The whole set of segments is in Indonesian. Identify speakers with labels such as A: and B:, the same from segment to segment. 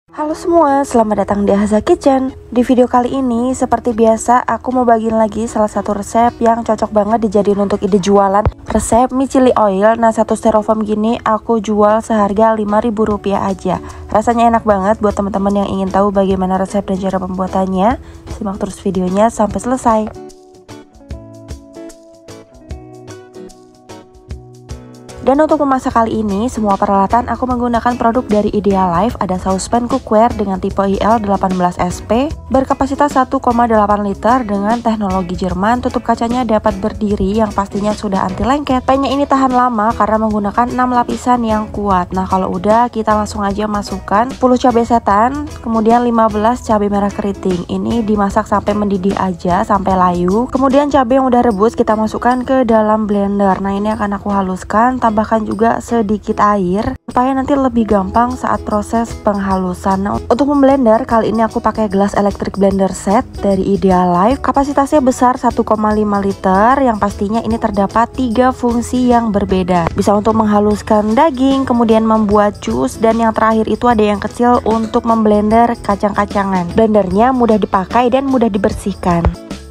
A: Halo semua, selamat datang di Haza Kitchen. Di video kali ini, seperti biasa, aku mau bagiin lagi salah satu resep yang cocok banget dijadiin untuk ide jualan. Resep mie chili oil. Nah, satu styrofoam gini aku jual seharga Rp5.000 aja. Rasanya enak banget buat teman-teman yang ingin tahu bagaimana resep dan cara pembuatannya. Simak terus videonya sampai selesai. Dan untuk memasak kali ini, semua peralatan aku menggunakan produk dari Idealife. Ada saucepan cookware dengan tipe IL18SP, berkapasitas 1,8 liter dengan teknologi Jerman. Tutup kacanya dapat berdiri yang pastinya sudah anti lengket. Pennya ini tahan lama karena menggunakan 6 lapisan yang kuat. Nah, kalau udah kita langsung aja masukkan 10 cabai setan, kemudian 15 cabai merah keriting. Ini dimasak sampai mendidih aja, sampai layu. Kemudian cabai yang udah rebus kita masukkan ke dalam blender. Nah, ini akan aku haluskan, tambahkan juga sedikit air supaya nanti lebih gampang saat proses penghalusan. Nah, untuk memblender kali ini aku pakai gelas electric blender set dari Idealife. Kapasitasnya besar 1,5 liter. Yang pastinya ini terdapat 3 fungsi yang berbeda. Bisa untuk menghaluskan daging, kemudian membuat jus, dan yang terakhir itu ada yang kecil untuk memblender kacang-kacangan. Blendernya mudah dipakai dan mudah dibersihkan.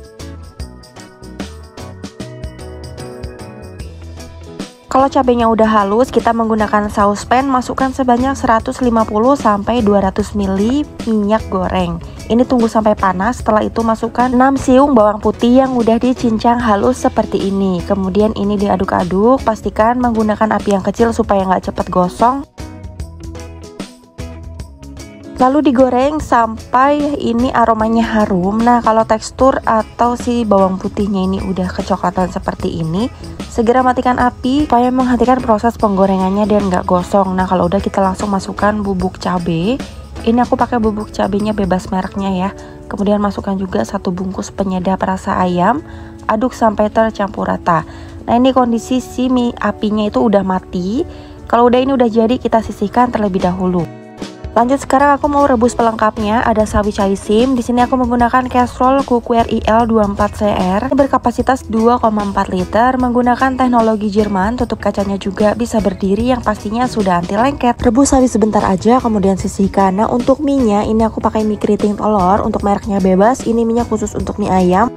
A: Kalau cabenya udah halus, kita menggunakan saucepan, masukkan sebanyak 150-200 ml minyak goreng. Ini tunggu sampai panas, setelah itu masukkan 6 siung bawang putih yang udah dicincang halus seperti ini. Kemudian ini diaduk-aduk, pastikan menggunakan api yang kecil supaya nggak cepet gosong. Lalu digoreng sampai ini aromanya harum. Nah, kalau tekstur atau si bawang putihnya ini udah kecoklatan seperti ini, segera matikan api supaya menghentikan proses penggorengannya dan nggak gosong. Nah, kalau udah kita langsung masukkan bubuk cabai. Ini aku pakai bubuk cabenya bebas mereknya ya. Kemudian masukkan juga 1 bungkus penyedap rasa ayam. Aduk sampai tercampur rata. Nah, ini kondisi si mie apinya itu udah mati. Kalau udah ini udah jadi, kita sisihkan terlebih dahulu. Lanjut, sekarang aku mau rebus pelengkapnya. Ada sawi caisim. Di sini aku menggunakan casserole cookware IL24CR berkapasitas 2,4 liter, menggunakan teknologi Jerman. Tutup kacanya juga bisa berdiri yang pastinya sudah anti lengket. Rebus sawi sebentar aja, kemudian sisihkan. Nah, untuk mie-nya ini aku pakai mie keriting telur. Untuk mereknya bebas. Ini mie-nya khusus untuk mie ayam.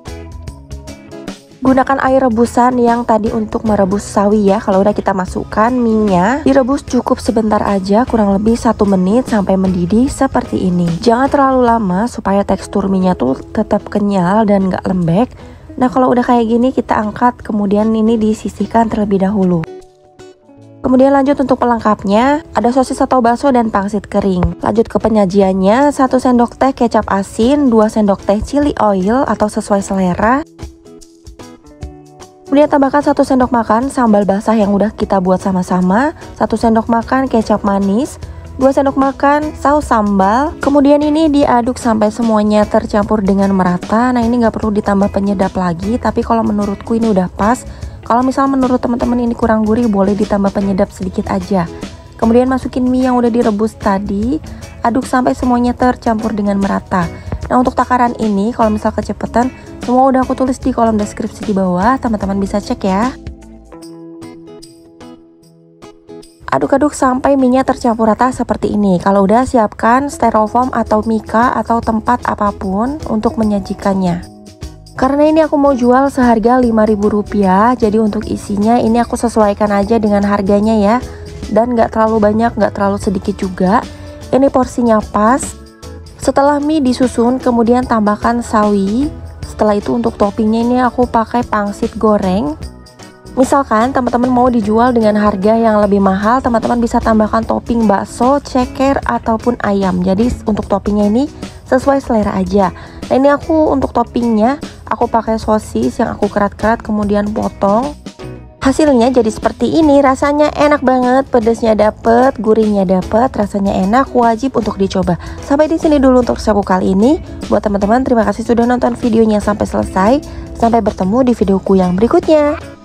A: Gunakan air rebusan yang tadi untuk merebus sawi ya. Kalau udah kita masukkan mie-nya, direbus cukup sebentar aja, kurang lebih 1 menit sampai mendidih seperti ini. Jangan terlalu lama supaya tekstur mie-nya tuh tetap kenyal dan nggak lembek. Nah, kalau udah kayak gini kita angkat, kemudian ini disisihkan terlebih dahulu. Kemudian lanjut untuk pelengkapnya, ada sosis atau bakso dan pangsit kering. Lanjut ke penyajiannya, 1 sendok teh kecap asin, 2 sendok teh chili oil atau sesuai selera. Kemudian tambahkan 1 sendok makan sambal basah yang udah kita buat sama-sama, 1 sendok makan kecap manis, 2 sendok makan saus sambal. Kemudian ini diaduk sampai semuanya tercampur dengan merata. Nah, ini nggak perlu ditambah penyedap lagi, tapi kalau menurutku ini udah pas. Kalau misal menurut teman-teman ini kurang gurih, boleh ditambah penyedap sedikit aja. Kemudian masukin mie yang udah direbus tadi, aduk sampai semuanya tercampur dengan merata. Nah, untuk takaran ini kalau misal kecepatan, semua udah aku tulis di kolom deskripsi di bawah, teman-teman bisa cek ya. Aduk-aduk sampai mie-nya tercampur rata seperti ini. Kalau udah, siapkan styrofoam atau mika atau tempat apapun untuk menyajikannya. Karena ini aku mau jual seharga Rp5.000, jadi untuk isinya ini aku sesuaikan aja dengan harganya ya. Dan nggak terlalu banyak, nggak terlalu sedikit juga. Ini porsinya pas. Setelah mie disusun, kemudian tambahkan sawi. Setelah itu untuk toppingnya ini aku pakai pangsit goreng. Misalkan teman-teman mau dijual dengan harga yang lebih mahal, teman-teman bisa tambahkan topping bakso, ceker, ataupun ayam. Jadi untuk toppingnya ini sesuai selera aja. Nah, ini aku untuk toppingnya, aku pakai sosis yang aku kerat-kerat kemudian potong. Hasilnya jadi seperti ini, rasanya enak banget, pedesnya dapet, gurihnya dapet, rasanya enak, wajib untuk dicoba. Sampai di sini dulu untuk resepku kali ini. Buat teman-teman, terima kasih sudah nonton videonya sampai selesai. Sampai bertemu di videoku yang berikutnya.